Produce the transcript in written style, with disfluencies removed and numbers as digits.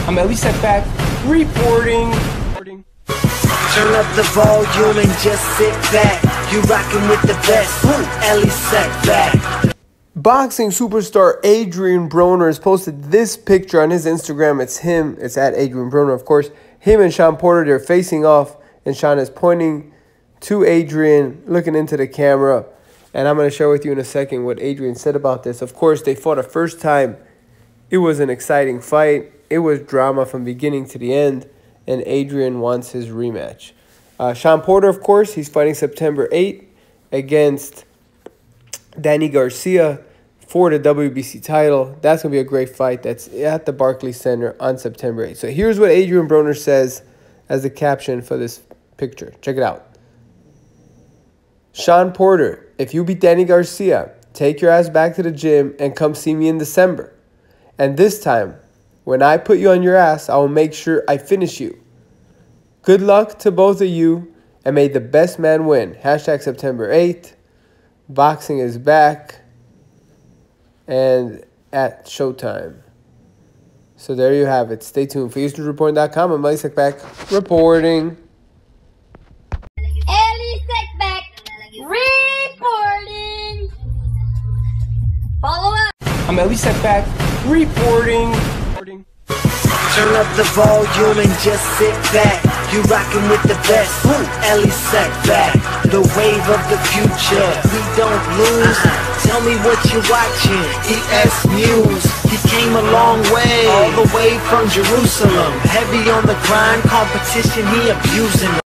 I'm at least at back reporting. Turn up the volume and just sit back. You rockin' with the best. Ellie set back. Boxing superstar Adrian Broner has posted this picture on his Instagram. It's him. It's at Adrian Broner, of course. Him and Shawn Porter, they're facing off, and Shawn is pointing to Adrian, looking into the camera. And I'm going to share with you in a second what Adrian said about this. Of course, they fought a first time. It was an exciting fight. It was drama from beginning to the end, and Adrian wants his rematch. Shawn Porter, of course, he's fighting September 8th against Danny Garcia for the WBC title. That's going to be a great fight. That's at the Barclays Center on September 8th. So here's what Adrian Broner says as the caption for this picture. Check it out. Shawn Porter, if you beat Danny Garcia, take your ass back to the gym and come see me in December. And this time, when I put you on your ass, I will make sure I finish you. Good luck to both of you, and may the best man win. Hashtag September 8th. Boxing is back and at Showtime. So there you have it. Stay tuned for HoustonReporting.com. I'm Ellie Seckbach reporting. Ellie Seckbach reporting. Follow up. I'm at least at back reporting. Turn up the volume and just sit back. You rockin' with the best. Ellie set back. The wave of the future. We don't lose. Tell me what you're watching. ES News. He came a long way, all the way from Jerusalem. Heavy on the grind, competition he abusing.